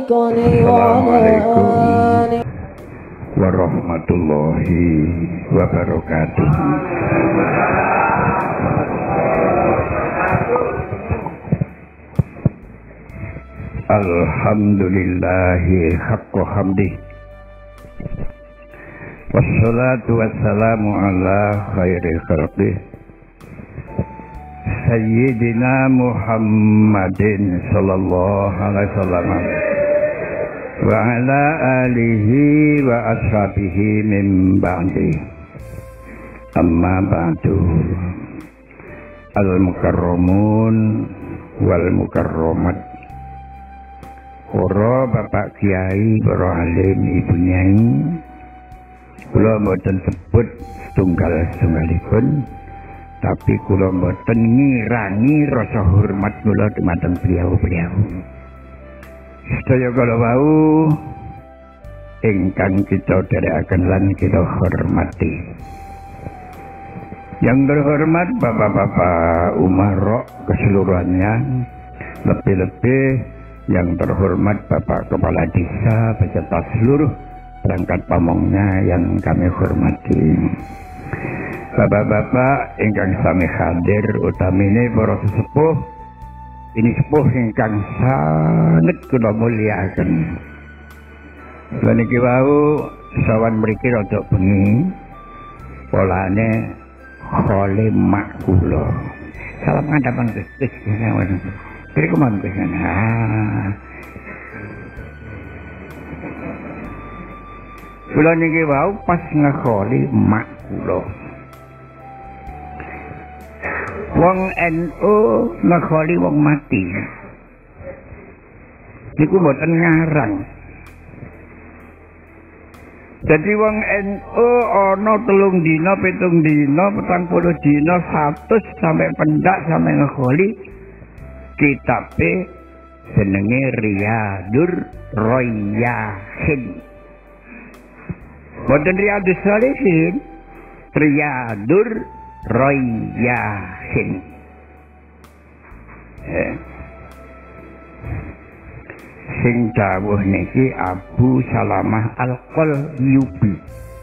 Assalamualaikum warahmatullahi wabarakatuh. Alhamdulillahi haqqa hamdih, wassalatu wassalamu ala khairi khalqih Sayyidina Muhammadin sallallahu alaihi wasallam wa ala alihi wa ashabihi min ba'di. Amma ba'du. Al-mukarramun wal mukarramat, para bapak kiai, para alim, ibu nyai, kula mboten sebut setunggal-setunggalipun, tapi kula mboten ngirangi rasa hormat kula dumateng beliau-beliau. Sedaya kala wau ingkang kita dherekaken lan kita hormati. Yang terhormat bapak-bapak umarok keseluruhannya, lebih-lebih yang terhormat Bapak Kepala Desa beserta seluruh perangkat pamongnya yang kami hormati. Bapak-bapak ingkang sami hadir utamine para sesepuh, ini sepuh ingkang sanget kula mulyakaken. Lan iki wau sawan mriki rada bengi, polane khole mak kula. Salam ngandhapan Gusti. Kiri kemana ke sana? Kula niki wau pas ngekholi mak kula. Wong NU ngekholi wong mati. Niku mboten ngarang. Jadi wong NU ana 3 dina, 7 dina, 40 dina, 100 sampai pendak sampai ngekholi. Kitabe jenenge Riyadhur Royahin. Boten Riyadhus Shalihin, Riyadhur Royahin. Sing dawuh niki Abu Salamah Al-Qalyubi.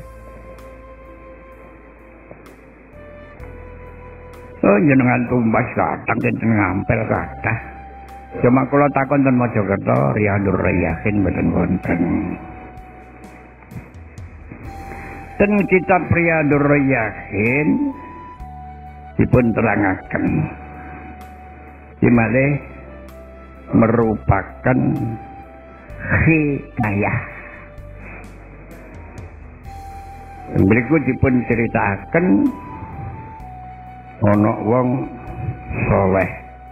Oh, jenengan tumbas kathah, jenengan ngampel kathah. Cuma kula takon ten Mojokerto Riyadhur Royahin mboten wonten. Ten kitab Riyadhur Royahin dipun terangaken. Dimalih merupakan hikayah. Berikut dipun ceritaken ana wong saleh,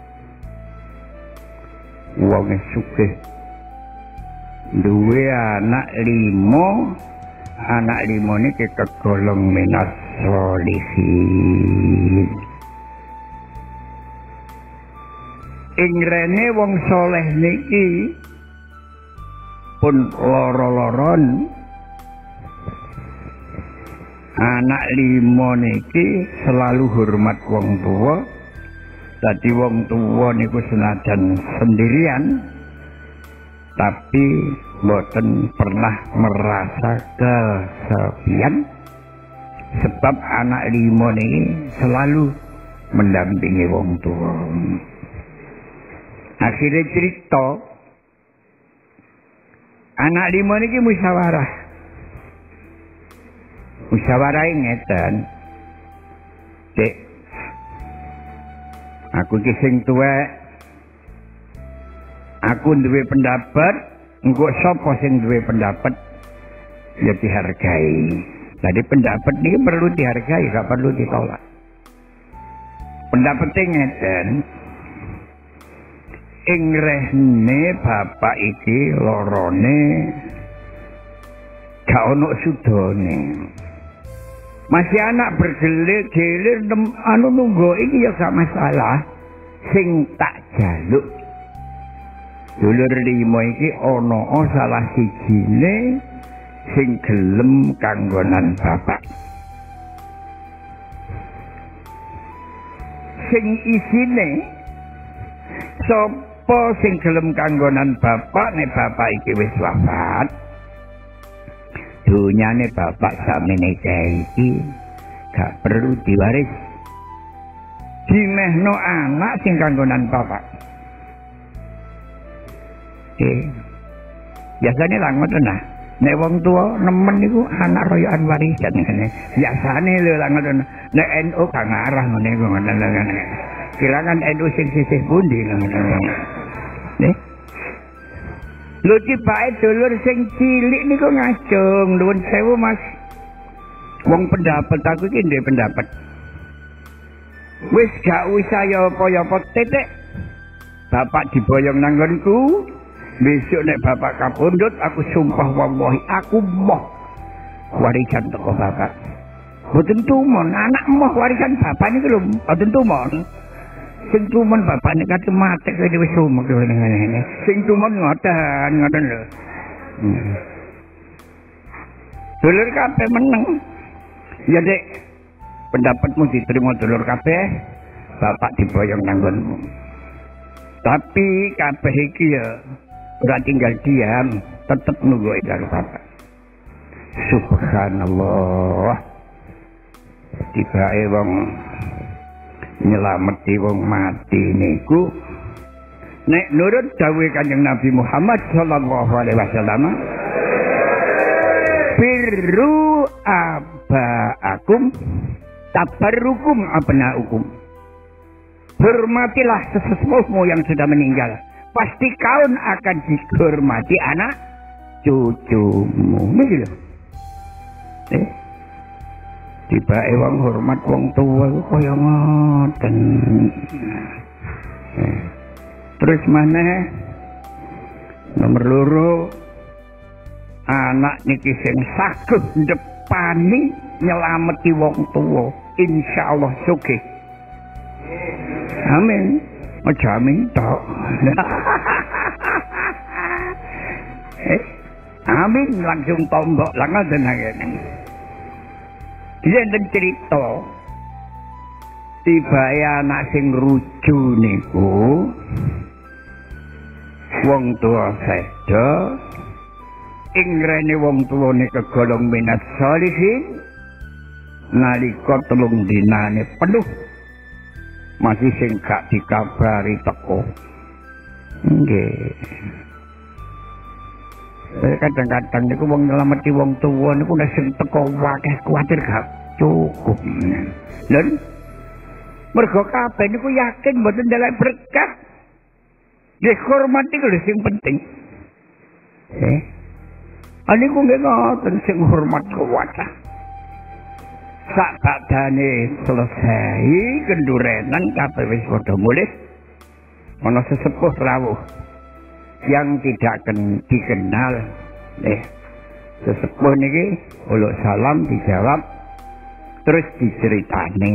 wong sugih, duwe anak 5, anak 5 niki kegolong minas sholihin. Ing rene wong saleh niki pun lara-laran. Anak 5 niki selalu hormat wong tua. Dadi wong tua niku senajan sendirian, tapi mboten pernah merasa kesepian, sebab anak 5 niki selalu mendampingi wong tua. Akhirnya cerita, anak 5 niki musyawarah. Musyawarah ngeten, Dek, aku ki sing tuwek, aku duwe pendapat, engko sapa sing duwe pendapat ya dihargai. Jadi pendapat ini perlu dihargai, gak perlu ditolak. Pendapatnya ngeten, ing rehne bapak iki lorone gak ono sudone. Masih anak bergelir-gelir nunggu iki ya gak masalah. Sing tak jaluk dulur 5 iki ana salah sijine sing gelem kanggonan bapak. Sing isine Sapa sing gelem kanggonan bapak nek bapak iki wis wafat. Dunyane bapak sakmene iki gak perlu diwaris. Dimehno anak sing kanggonan bapak. Biasane lah ngoten nah. Nek wong tuwa nemen niku anak royokan warisan ngene. Biasane lho lah ngoten. Nek NU gak ngarah ngene iku ngoten. Kirangan NU sing sisih pundi ngoten. Nih. Lho tibake dulur sing cilik niku ngajeng nuwun sewu Mas. Wong pendapat aku iki ndek pendapat. Wis gak usah ya apa-apa titik. Bapak diboyong nang nggonku. Besok nek bapak kapundhut aku sumpah wallahi aku moh warisan teko bapak. Mboten tumon anak moh warisan bapak niku lho mboten tumon. Sing tumon bapak nek kate mati kaya wis sumek ngene. Sing tumon ngoten lho. Dulur kabeh meneng. Ya Dek. Pendapatmu diterima dulur kabeh. Bapak diboyong nang nggonmu. Tapi kabeh iki ya ora tinggal diam, tetep nunggu karo bapak. Subhanallah. Tibake wong nyelameti wong mati niku nek nurut dawuh Kanjeng Nabi Muhammad sallallahu alaihi wasallam, birru abaakum tabarrukum abnaukum. Hormatilah sesepuhmu yang sudah meninggal. Pasti kau akan dihormati anak cucumu. Begitu. Tibake wong hormat wong tua kaya ngoten. Terus maneh nomor loro anak niki sing saged ndepani nyelameti wong tua, insyaallah sugih. Amin. Aja amin tok. Amin langsung tombok langal dengen. Dia cerita tibake anak sing ruju niku wong tua seda ing rene wong tuane kegolong minat sholihin nalika 3 dinane penuh masih sing gak dikabari teko. Nggih. Kadang-kadang niku wong nyelameti wong tuwa niku nek sing teko akeh kuwatir gak cukup. Lha mergo kabeh niku yakin mboten ndelok berkah. Nggih hormati kuwi sing penting. Aniku nggih ngoten sing hormat kuwata. Sak badane selesai kendurenan kabeh wis padha mulih. Ana sesepuh rawuh yang tidak dikenal. Sesepuh niki uluk salam dijawab terus diceritani.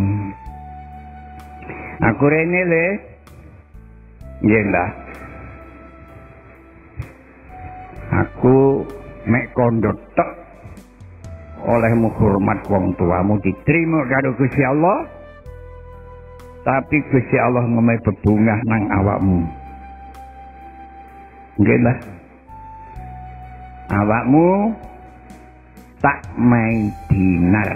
Aku rene le. Nggih, Mbah. Aku mek kondok tok olehmu hormat wong tuamu diterima karo Gusti Allah. Tapi Gusti Allah ngomeh bebungah nang awakmu. Nggih, Mbah. Awakmu tak mai dinar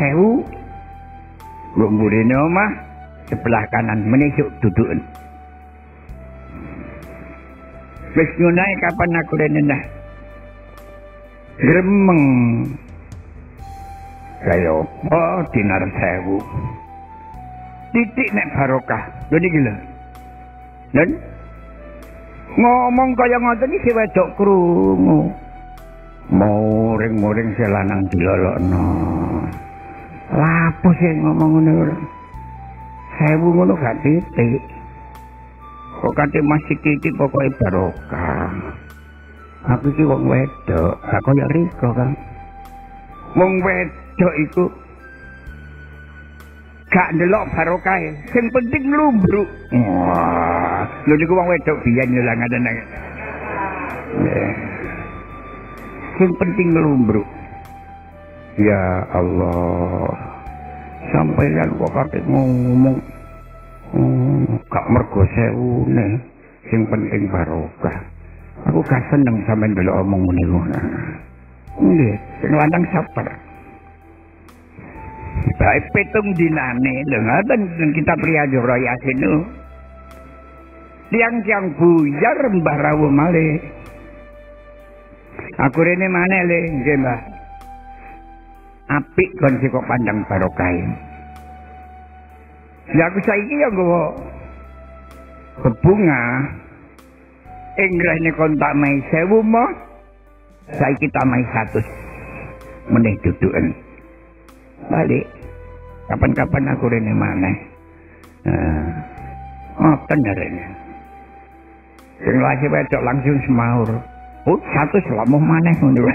1000 nggo mburine omah sebelah kanan menisuk duduken. Wis nyunae kapan aku rene nah. Gremeng. Kaya apa dinar 1000. Titik nek barokah. Lho niki lho. Dan ngomong kaya ngoten iki wedok krungu. Moring-moring selanang dilolokno. Lapo sing ngomong ngono. 1000 ngono gak titik. Kok kate masih titik pokoke barokah. Aku iki wong wedok, gak kaya Riko kan. Wong wedok iku gak ndelok barokah, sing penting lumbruk. Wah, lho niku wong wedok biyen lho lah ngaten. Sing penting lumbruk. Ya Allah. Sampai kan kok kate ngomong gak mergo 1000 ne. Sing penting barokah. Aku gak seneng sampean delok omong niku. Nggih, sing lanang sabar. Baik petung dinane lho ngoten kitab Riyadhus Yasin niku. Tiang-tiang buyar Mbah rawuh malih. Aku rene maneh le, nggih Mbah. Apik kon sik kok pandang barokah. Ya aku saiki ya nggawa bebunga. Ingrahne kon tak mai 1000 mo. Saiki tak mai 100. Meneh duduken. Balik. Kapan-kapan aku rene maneh. Ngoten rene. Sing lagi wedok langsung semaur. Oh, 100 lamuh maneh ngono.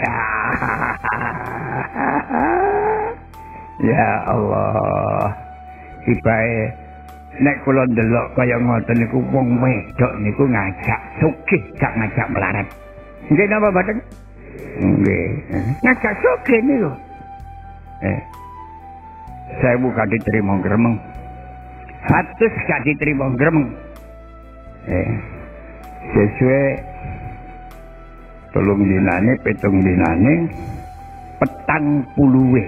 Ya Allah. Sibae nek kula ndelok kaya ngoten niku wong wedok niku ngajak sugih gak ngajak melarat. Nggih napa mboten? Nggih. Ngajak sugih niku. 1000 gak diterima gremeng. 100 gak diterima gremeng. Sesuai 3 dinane, 7 dinane, 40.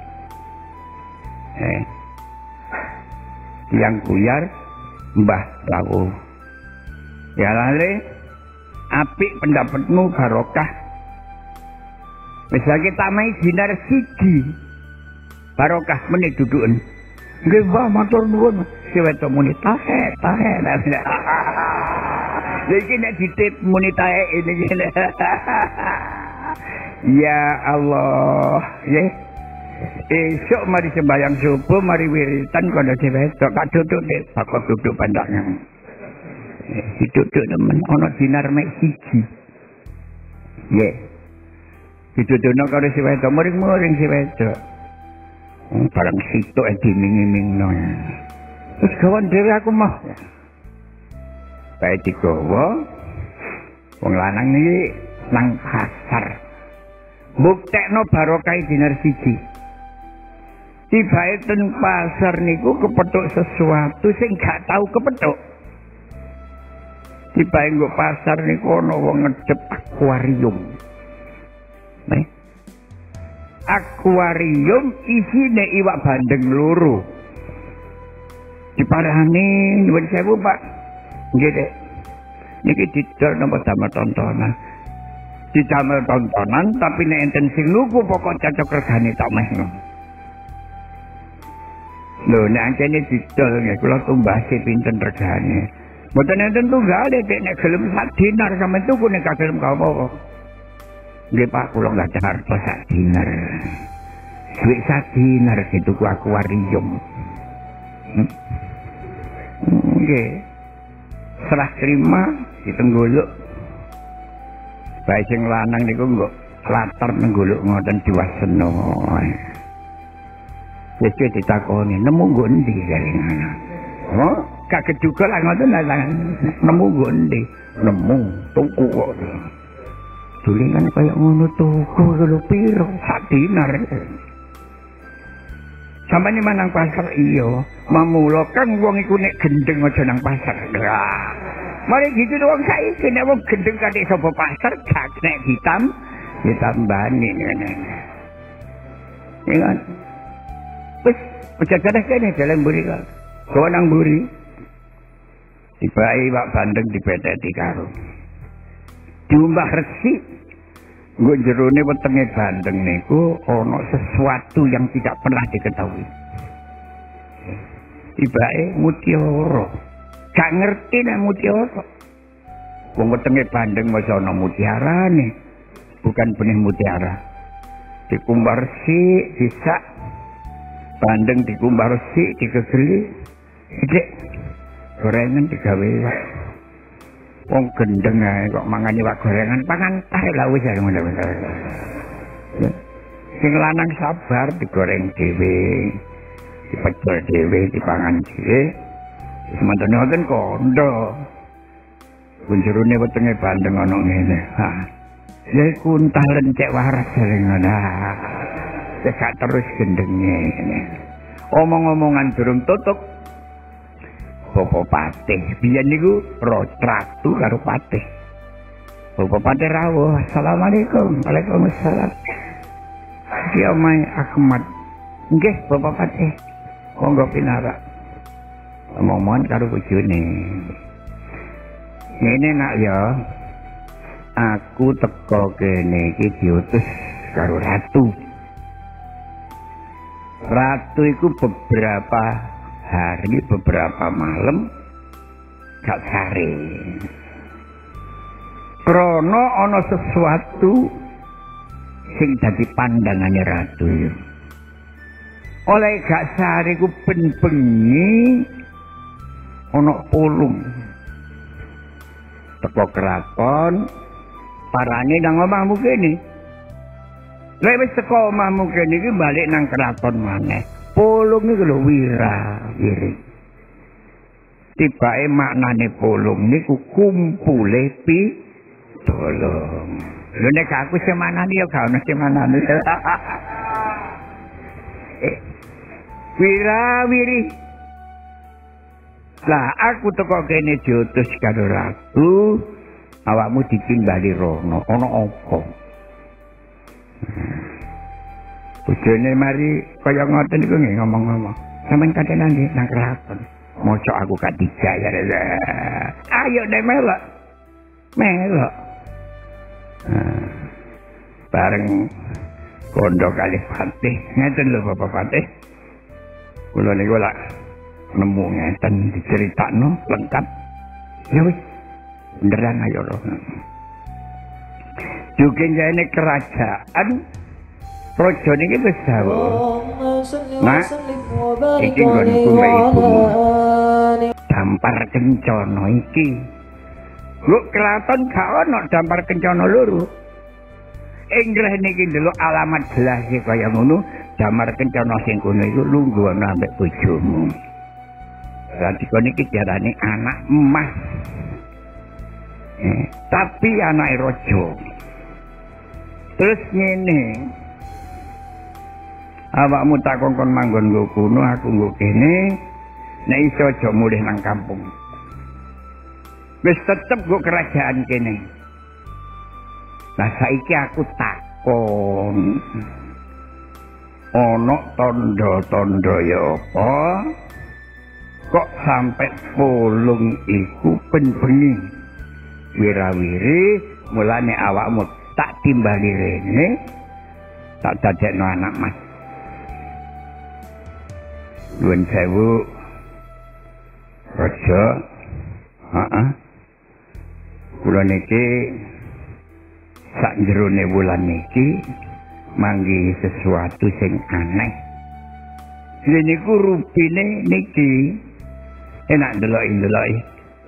Yang buyar Mbah rawuh. Ya lale, apik pendapatmu barokah. Misal kita mai dinar siji, barokah meneh duduken. Nggih Mbah matur nuwun. Si wedok muni tahe. Iki nek ditip muni tahe ini. Ya Allah, nggih. Esok mari sembahyang subuh, mari wiritan kono wedok gak duduk nek bakal duduk pandaknya. Duduk nemen ana dinar mek siji. Nggih. Didudukno karo si wedok muring-muring si wedok. Barang situ diming-mingno. Terus kawan dhewe aku mah. Bae digawa. Wong lanang iki nang pasar. Buktekno barokah dinar siji. Tibae ten pasar niku kepethuk sesuatu sing gak tau kepethuk. Tibae nggo pasar niku ana wong ngedep akuarium. Akuarium isine iwak bandeng loro. Diparani nuwun sewu Pak. Nggih Dek. Niki didol napa damel tontonan. Didamel tontonan tapi nek enten sing lugu pokok cocok regane tak mehno. Lho nek ancene didol nggih kula tumbasi pinten regane. Mboten enten tunggal Dek nek gelem sak dinar sampeyan tuku nek gelem apa-apa. Nggih Pak, kula nggak ada harta sak dinar. Duit sak dinar dituku akuarium. Nggih. Serah terima ditengguluk. Bae sing lanang niku nggo latar nengguluk ngoten diwaseno. Wis ditakoni, nemu nggo endi kare ngono. Oh, kaget juga lah ngoten nemu nggo endi? Nemu tuku kok. Dulingan kaya ngono tuku lho piro sak dinar. Sampane manang pasar iya, mamula kan wong iku nek gendeng aja nang pasar. Mari gitu wong saiki nek wong gendeng katik sapa pasar gak nek ditambani ngene. Ingat. Wis pejagan kene dalan mburi kok. Gowo nang mburi. Dibai wak bandeng dipeteti karo. Diumbah resik. Nggo jerone wetenge bandeng niku ana sesuatu yang tidak pernah diketahui. Tibake mutiara. Gak ngerti nek mutiara. Wong wetenge bandeng mesti ana mutiarane. Bukan benih mutiara. Dikumbah resik, disak. Bandeng dikumbah resik, dikegeli. Dek. Gorengan digawe wak. Wong gendeng ae kok mangan iwak gorengan pangan tae lah wis ae ngono. Sing lanang sabar digoreng dhewe, dipecel dhewe, dipangan dhewe. Semanten ngoten kondo. Bunjurune wetenge bandeng ana ngene. Ha. Ya iku entah lencek waras jare ngono. Gak terus gendenge ngene. Omong-omongan durung tutup. Bapak Patih. Biyen niku ratu karo patih. Bapak Patih rawuh, "Assalamualaikum." "Waalaikumsalam." "Iki omahe Ahmad." "Nggih, Bapak Patih." "Monggo pinarak." Ngomong karo bojone. "Ngene nak ya. Aku teko kene iki diutus karo ratu. Ratu iku beberapa hari, beberapa malam gak sare. Krana ana sesuatu sing dadi pandangane ratu. Oleh gak sare ku ben bengi ana pulung. Teko keraton parane nang omahmu kene. Lek wis teko omahmu kene iki balik nang keraton maneh. Pulung iki lho wira-wiri. Tibake maknane pulung niku kumpule pitulung. Lho nek aku semanane ya gak ono semanane. Wira-wiri. Lah aku teko kene diutus karo ratu. Awakmu ditimbali rono, ana apa? Bojone mari kaya ngoten iku nggih ngomong-ngomong. Sampeyan katenan nggih nang keraton. Mosok aku Khadijah ya. Ayo nek melok. Melok. Bareng kondo kali Patih. Ngeten lho Bapak Patih. Kula niku lak nemu ngeten diceritakno lengkap. Ya wis. Beneran ayo lho. Juga jane kerajaan Raja niki wis dawuh. Nah, iki nggonku mbek ibumu. Dampar kencana iki. Lho keraton gak ono dampar kencana loro. Inggih niki ndelok alamat jelas kaya ngono, dampar kencana sing kono iku lungguh ana ambek bojomu. Dadi kono iki diarani anak emas. Tapi anake raja. Terus ngene. Awakmu tak kongkon manggon nggo kono, aku nggo kene. Nek iso aja mulih nang kampung. Wis tetep nggo kerajaan kene. Lah saiki aku takon. Ana tanda-tanda ya apa? Kok sampe pulung iku ben bengi. Wira-wiri mulane awakmu tak timbali rene. Tak dadekno anak mas. Nuwun sewu Raja. Kula niki sak jerone wulan niki manggi sesuatu sing aneh. Niku rupine niki enak ndeloki.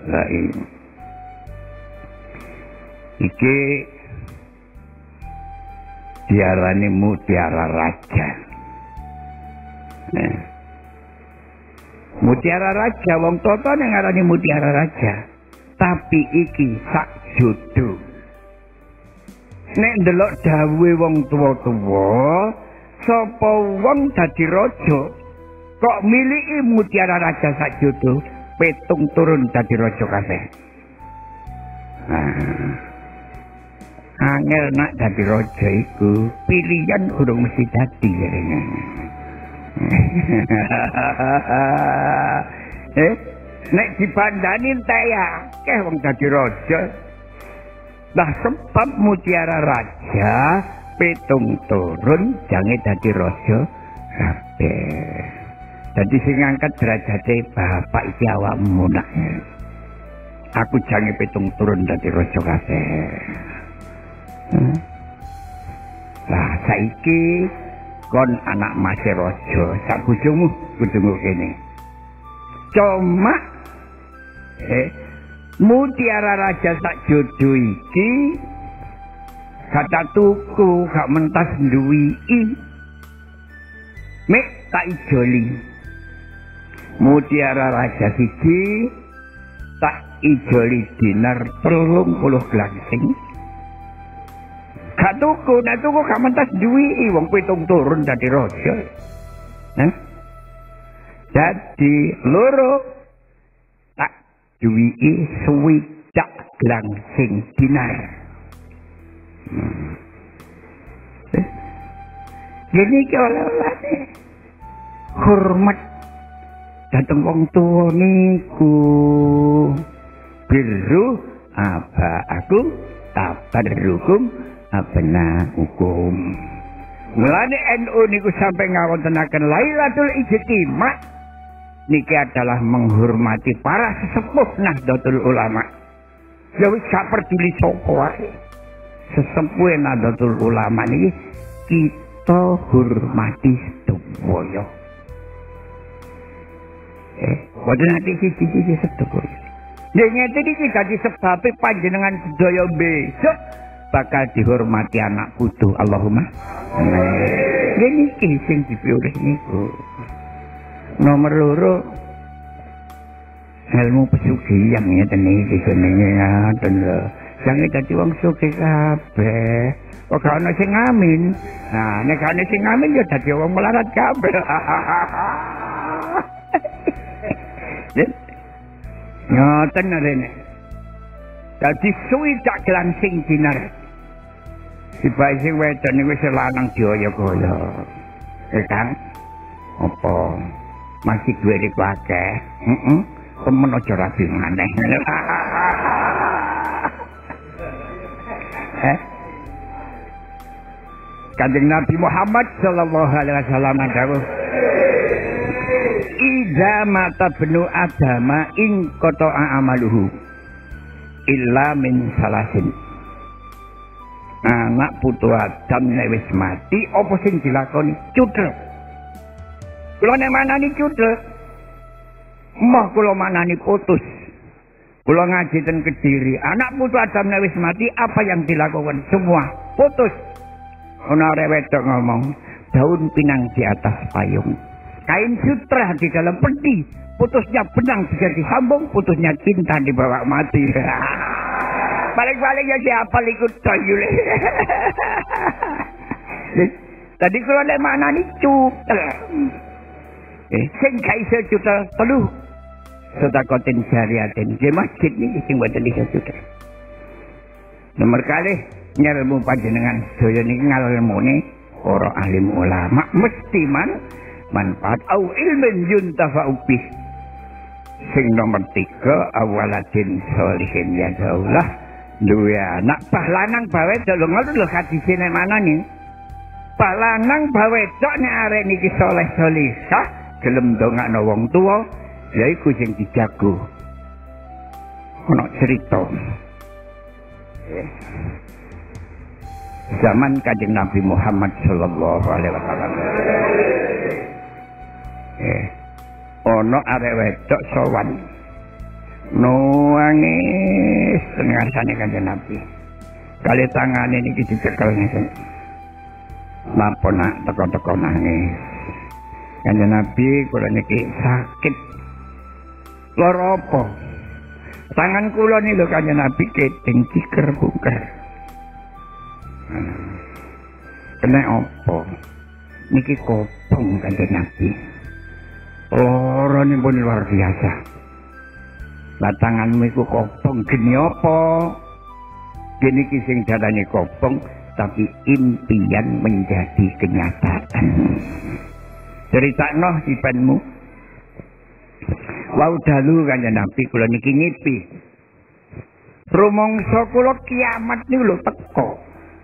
Iki diarani mutiara raja. Mutiara raja, wong toto yang ngarani mutiara raja. Tapi iki sak jodoh. Nek ndelok dawuhe wong tuwa-tuwa, sapa wong dadi raja kok miliki mutiara raja sak jodoh, petung turun dadi raja kabeh. Angel nak dadi raja iku pilihan urung mesti dadi. Nek dibandani entek ya akeh wong dadi raja. Lah sebab mutiara raja petung turun jange dadi raja kabeh. Dadi sing ngangkat derajate bapak iki awakmu nak. Aku jange petung turun dadi raja kabeh. Lah saiki kon anak masih raja, sak bojomu kudu kene. Cuma mutiara raja sak jodoh iki kata tuku gak mentas nduwiki. Mek tak ijoli. Mutiara raja siji tak ijoli dinar 30 glangsing. Gak tuku gak mentas duwi wong pitung turun dadi raja. Jadi loro duwiki swidak glangsing dinar. Jadi iki oleh-olehane hormat dateng wong tuwa niku. Birru aku tabarrukum abna hukum. Mulane NU niku sampai ngawontenaken Lailatul Ijtima niki adalah menghormati para sesepuh Nahdlatul Ulama. Ya wis gak peduli sapa wae. Sesepuh Nahdlatul Ulama niki kita hormati sedaya. Boten ati siji-siji sedaya. Nek ngene iki dadi sebab panjenengan sedaya besok bakal dihormati anak putu. Allahumma amin. Ini sing dipilih niku. Nomor 2 ilmu pesugihan ngeten iki jenenge ngoten lho. Jange dadi wong sugih kabeh. Kok gak ono sing ngamin. Nah, nek gak ono sing ngamin ya dadi wong melarat kabeh. Ngoten rene. Dadi swidak glangsing dinar. Sibae sing wedok niku wis lanang diaya-gaya. Kang, apa masih duwe iku akeh? Heeh. Temen aja rabi maneh. Kanjeng Nabi Muhammad sallallahu alaihi wasallam dawuh, "Idza mata bnu adama in qata'a amaluhu illa min salasin." Anak putu Adam nek wis mati apa sing dilakoni? Cudhek. Kula nek manani cudhek. Mbah kula manani putus. Kula ngaji ten Kediri, anak putu Adam nek wis mati apa yang dilakukan? Semua putus. Ana arek wedok ngomong, daun pinang di atas payung. Kain sutra di dalam peti. Putusnya benang bisa disambung, putusnya cinta dibawa mati. Balik-balik ya siapa ikut toyul. Tadi kalau ada mana nih cutel. Sing kaiser cutel telu. Sedakotin syariatin. Di masjid ini sing buatan di cutel. Nomor kali nyelmu panjenengan sedaya niki ngalilmune para alim ulama mesti manfaat au ilmin yuntafa'u bih. Sing nomor 3 awaladin sholihin ya daulah. Duwe anak lanang bae wedok lho ngono lho hadise nek manane. Pak lanang bae wedok nek arek niki saleh salihah gelem ndongakno wong tuwa yaiku sing dijago. Ono cerita. Zaman Kanjeng Nabi Muhammad sallallahu alaihi wasallam. Ono arek wedok sowan nangis ngarsane Kanjeng Nabi. Kali tangane niki dicekel ngene. Napa nak teko-teko nangis. Kanjeng Nabi kula niki sakit. Lara apa? Tangan kula niki lho Kanjeng Nabi keting ciker-buker. Kena apa? Niki kopong Kanjeng Nabi. Lara niki pun luar biasa. Lah tanganmu iku kopong geni apa? Geni ki sing darane kopong tapi impian menjadi kenyataan. Critakno sipenmu. Wau dalu Kanjeng Nabi kula niki ngipi. Rumangsa kula kiamat niku lho teko.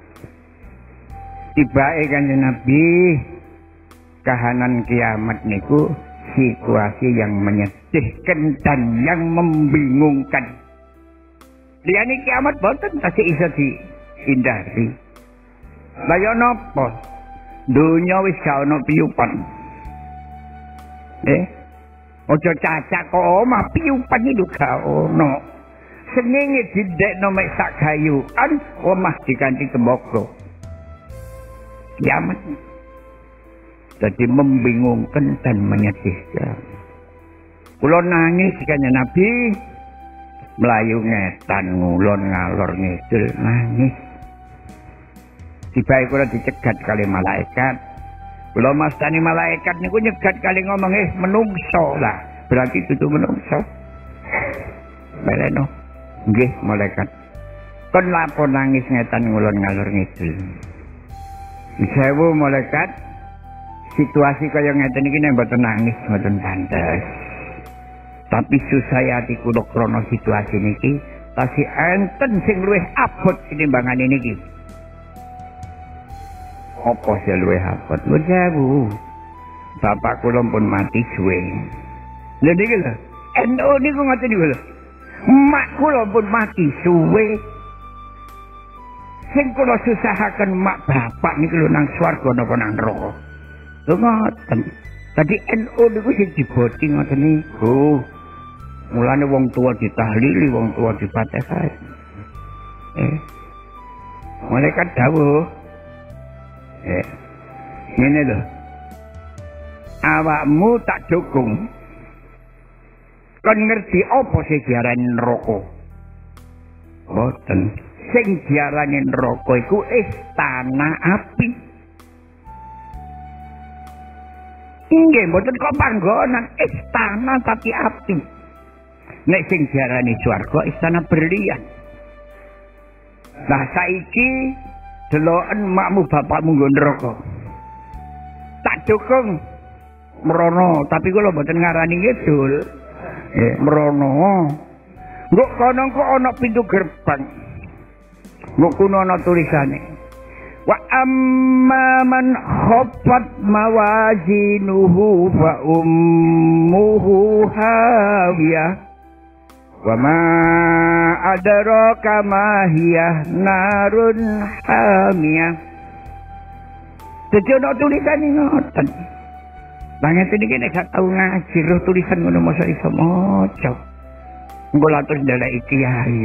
Tibake Kanjeng Nabi kahanan kiamat niku situasi yang menyedihkan dan yang membingungkan. Liyane kiamat boten tasih iso dihindari. Lah yo napa? Dunya wis gak ono piyupan. Ojo cacak kok omah piyupan iki gak ono. Senenge didekno mek sak gayukan, omah diganti tembokro. Kiamat. Jadi membingungkan dan menyedihkan. Kula nangis Kanjeng Nabi melayu ngetan ngulon ngalor ngidul nangis. Tibae kula dicegat kali malaikat. Kula mastani malaikat niku nyegat kali ngomong menungso lah. Berarti itu menungso. beleno. Nggih, malaikat. Kon lapor nangis ngetan ngulon ngalor ngidul. Sewu malaikat. Situasi kaya ngeten iki nek mboten nangis mboten pantes. Tapi susah ati kula krana situasi niki tasih enten sing luwih abot tinimbangane niki. Apa sing luwih abot? Nuwun sewu. Bapak kula pun mati suwe. Lha niki lho, NU niku ngoten niku lho. Mak kula pun mati suwe. Sing kula susahaken mak bapak niku lho nang swarga napa nang neraka. Lho ngoten. Tadi NU niku sing diboti ngoten niku. Mulane wong tua ditahlili, wong tua difatihah. Malaikat dawuh. Ngene lho. Awakmu tak dukung. Kon ngerti apa sing diarani neraka? Boten. Sing diarani neraka iku istana api. Nggih, mboten kok panggonan istana tapi api. Nek sing diarani swarga istana berlian. Nah saiki deloken makmu bapakmu nggo neraka. Tak dukung mrono, tapi kula mboten ngarani ngidul. Mrono. Nggo kono kok ana pintu gerbang. Nggo kuno ana tulisane. Wa amma man khaffat mawazinuhu fa ummuhu hawiyah wa ma adraka ma hiya narun hamiyah. Dadi ana tulisane ngoten. Banyak iki nek gak tau ngaji roh tulisan ngono mosok iso maca. Engko latus ndeleki kiai.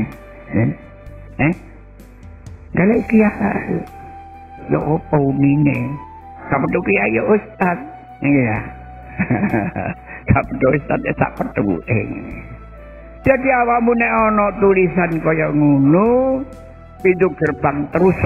Ndeleki kiai. Lho opo umine? Kapedho kiai ya ustaz. Iya. Kapedho ustaz ya sak petuke. Jadi awakmu nek ana tulisan kaya ngono, pintu gerbang terus.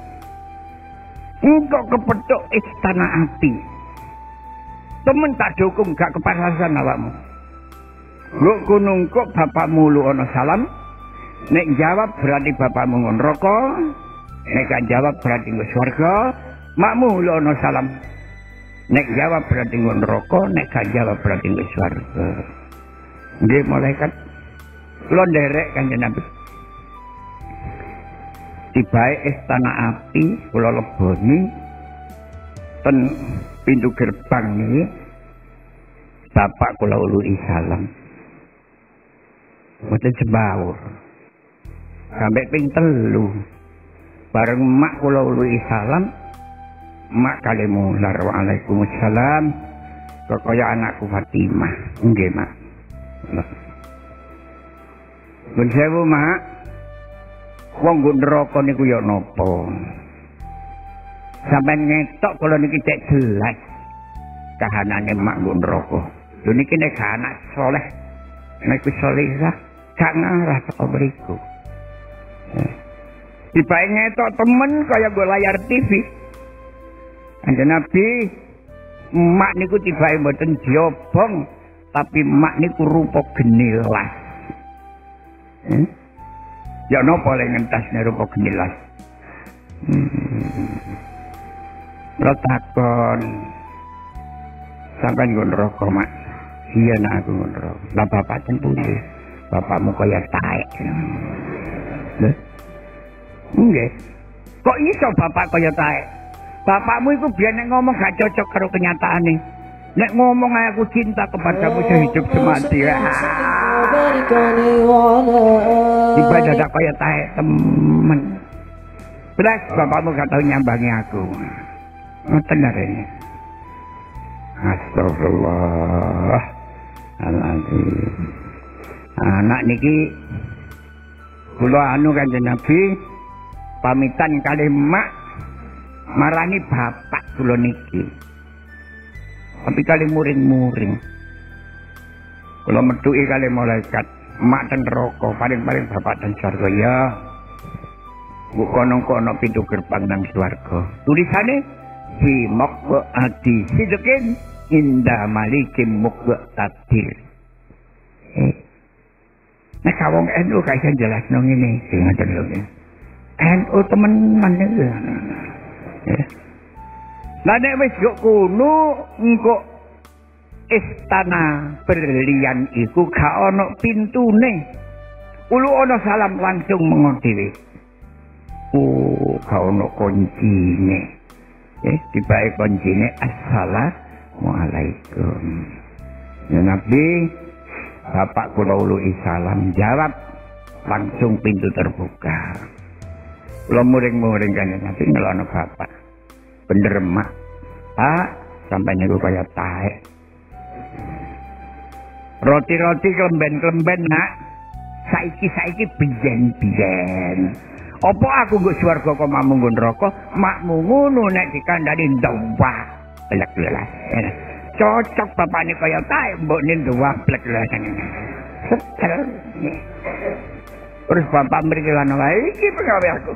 Engko kepethuk istana api. Temen tak dukung gak kepanasan awakmu. Lho gunung kok bapakmu lu ana salam. Nek jawab berarti bapakmu neraka. Nek gak jawab berarti nggo swarga. Makmu lu ana salam. Nek jawab berarti nggo neraka, nek gak jawab berarti nggo swarga. Nggih malaikat. Kula nderek Kanjeng Nabi. Tibae istana api kula leboni ten pintu gerbang ini bapak kula uluhi salam. Mboten jembawur. Sampai ping 3. Bareng mak kula uluhi salam, mak kali mular waalaikumsalam. Kaya anakku Fatimah. Nggih, Mak. Nun sewu, Mak. Wong nggo neraka niku ya napa? Sampai ngetok kula niki cek jelas kahanane mak nggo neraka. Lho niki nek anak soleh, nek wis salehah, gak ngarah teko mriku. Dibae ngetok temen kaya nggo layar TV. Kanjeng Nabi, mak niku tibae mboten diobong, tapi mak niku rupa genilas. Ya napa lek ngentasne rupa genilas? Letakon sampai nggon neraka, Mak. Iya nak aku nggon neraka. Lah bapak ten pundi? Bapakmu kaya taek. Lho. Nggih. Kok iso bapak kaya taek? Bapakmu iku biyen nek ngomong gak cocok karo kenyataane. Nek ngomong aku cinta kepadamu sehidup semati. Tiba dadak kaya taek temen. Belas bapakmu gak tau nyambangi aku. Ngoten arene. Astagfirullah. Alazim. Anak niki kula anu Kanjeng Nabi pamitan kali mak marani bapak kula niki. Tapi kali muring-muring. Kula metuki kali malaikat, mak ten neraka, paling-paling bapak ten swarga ya. Mbok kono-kono pintu gerbang nang swarga. Tulisane fi maq'adi sidqin inda malikim muqtadir. Nek wong NU kae iso jelasno ngene, sing ngoten lho. NU temenan iki. Lah nek wis yo kono engko istana berlian iku gak ana pintune. Ulu ana salam langsung mengo dhewe. Oh, gak ana kuncine. Tibae kuncine assalamualaikum. Ya Nabi, bapak kula uluhi salam jawab langsung pintu terbuka. Kula muring-muring kan Nabi ngelono bapak. Bener mak. Pak, sampai niku kaya taek. Roti-roti kelemben-kelemben nak. Saiki biyen-biyen. Apa aku nggo swarga kok makmu nggo neraka? Makmu ngono nek dikandani ndawah. Blek-blek. Cocok bapakne kaya taek mbokne ndawah blek-blek. Setel. Terus bapak mriki lan wae iki pegawe aku.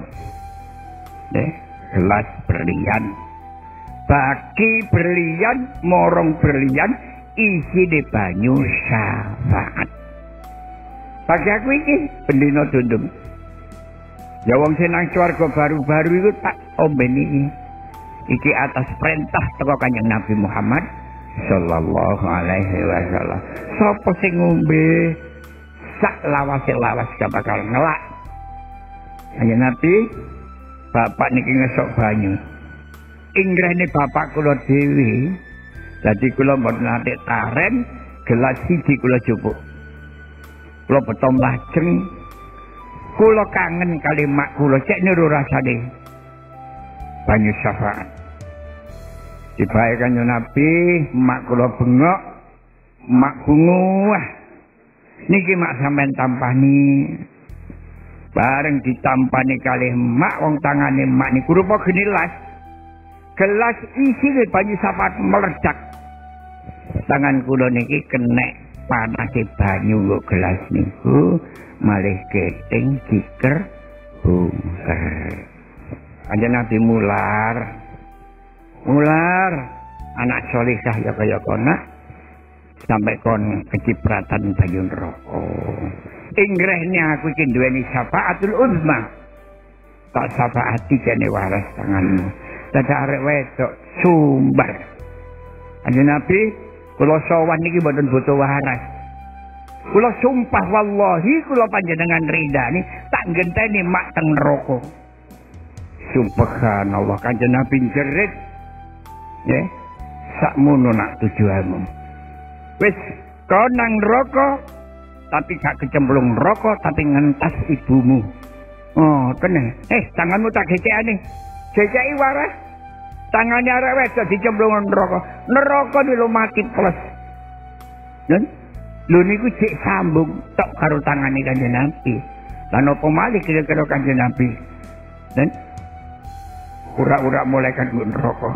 Gelas berlian. Baki berlian, morong berlian, isi di banyu syafaat. Bagi aku iki bendina dundum. Ya wong sing nang swarga baru-baru iku tak ombeni iki. Iki atas perintah teko Kanjeng Nabi Muhammad sallallahu alaihi wasallam. Sapa sing ngombe sak lawas gak bakal ngelak. Kanjeng Nabi, bapak niki ngesok banyu. Ingrene bapak kula dhewe. Dadi kula mboten nate taren, gelas siji kula jupuk. Kula betom lajeng kula kangen kali mak kula cek niru rasane banyu syafaat. Dibae Kanjeng Nabi, mak kula bengok, mak bungu. Niki mak sampean tampani. Bareng ditampani kali mak wong tangane mak niku rupa gelas. Gelas isi banyu syafaat meledak. Tangan kula niki kenek panase banyu nggo gelas niku malih keting kiker bungker. Kanjeng Nabi mular anak solihah ya kaya kono sampai kon kecipratan banyu neraka. Ingrehne aku iki duweni syafaatul uzma. Tak syafaati jane waras tanganmu. Dadi arek wedok sumbar. Kanjeng Nabi, kula sowan niki mboten butuh waras. Kula sumpah wallahi kula panjenengan ridani tak genteni mak teng neraka. Subhanallah, Kanjeng Nabi jerit. Nggih. Sakmono nak tujuanmu. Wis kau nang neraka tapi gak kecemplung neraka tapi ngentas ibumu. Oh, tenan. Tanganmu tak gecekane. Geceki waras. Tangannya arek wedok dicemplung neraka. Neraka niku mati plus. Nen? Lho niku cek sambung tok karo tangane Kanjeng Nabi. Lan opo malih kira-kira Kanjeng Nabi? Nen? Ura-ura malaikat neraka.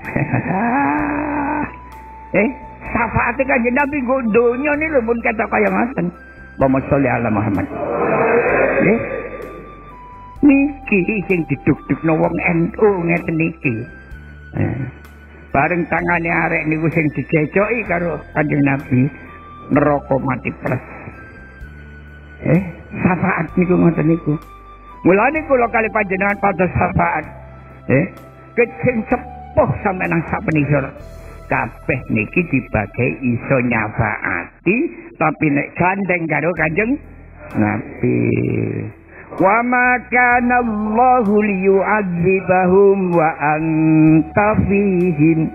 Syafaat Kanjeng Nabi nggo donya niku pun kata kaya ngoten. Allahumma sholli ala Muhammad. Niki sing diduk-dukno wong NU ngeten iki. Bareng tangane arek niku sing dicecoki karo Kanjeng Nabi neraka mati pres. Syafaat niku ngoten niku. Mulane kula kali panjenengan pados syafaat. Kecing sepuh sampe nang sapenisor. Kabeh niki dibagi iso nyafaati tapi nek gandeng karo Kanjeng Nabi. Wa ma kana Allahu liyu'adzibahum wa anta fihim.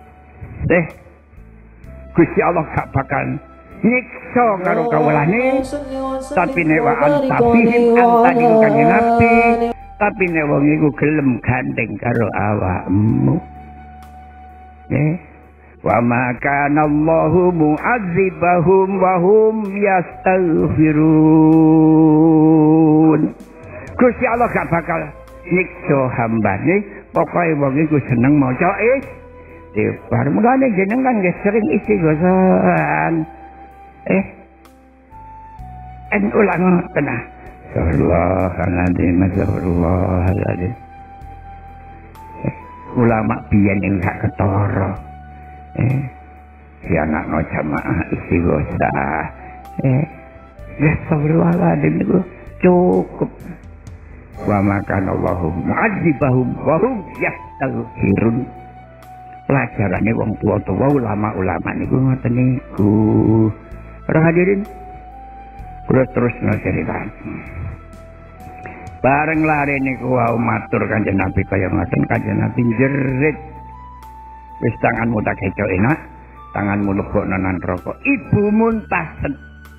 Gusti Allah gak bakal nyiksa karo kawulane tapi nek wa anta fihim antane Kanjeng Nabi tapi nek wong iku gelem gandeng karo awakmu. Wa ma kana Allahu mu'adzibahum wa hum yastaghfirun. Gusti Allah gak bakal nyiksa hambane pokoke wong iku seneng maca istighfar. Mulane jenengan nggih sering istighfar. Ulang tenah. Astagfirullahaladzim. Ulama biyen yang gak ketara. Si anak no jamaah istighosah. Astagfirullahaladzim niku cukup. Wa makan Allahu mu'adzibahum wa hum yastaghfirun. Pelajarane wong tua-tua ulama-ulama niku ngoten niku. Para hadirin, kula terus cerita. Bareng lare niku wau matur Kanjeng Nabi kaya ngoten. Kanjeng Nabi jerit, wis tanganmu tak kecok enak, tanganmu lebokno nang neraka, ibumu taset.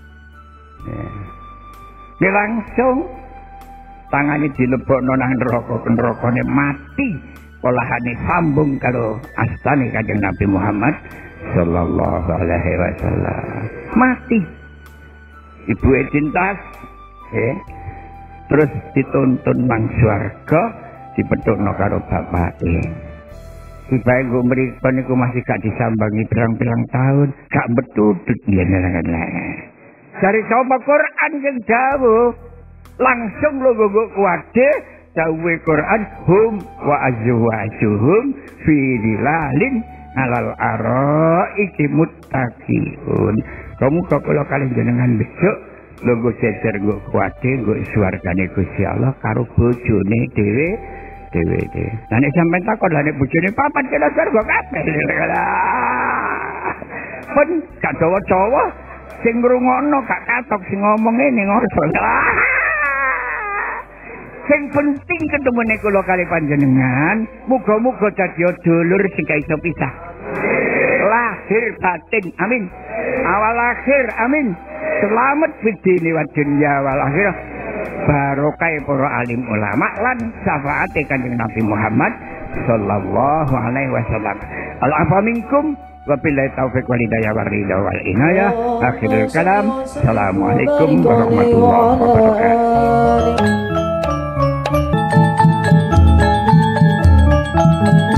Ya langsung tangannya dilebokno nang neraka, nerakane mati. Olahane sambung karo astane Kanjeng Nabi Muhammad sallallahu alaihi wasallam. Mati. Ibu cintas, terus dituntun nang swarga, dipethukno karo bapake. Ibae nggo mriko niku masih gak disambangi pirang-pirang tahun, gak betutut yen ngene. Dari sapa Quran yang dawuh langsung lho nggo kuwade dawuhe Quran hum wa azwajuhum fi dhilalin alal araiki muttaqin. Kamu kula kali jenengan besok lho nggo jejer nggo kuwade nggo swargane Gusti Allah karo bojone dhewe. Lah nek sampean takon lah nek bojone papat kena swarga kabeh. Pun gak dawa-dawa sing ngrungokno gak katok sing ngomong ngene ngono. Sing penting ketemune kula kali panjenengan, muga-muga dadi dulur sing iso pisah. Lahir batin, amin. Awal akhir, amin. Selamat fid-dini wa dunya wal akhirah. Barokah para alim ulama lan syafaate Kanjeng Nabi Muhammad sallallahu alaihi wasallam. Al-afa minkum wa billahi taufiq wal hidayah wal ridha wal inayah. Akhirul kalam. Assalamualaikum warahmatullahi wabarakatuh.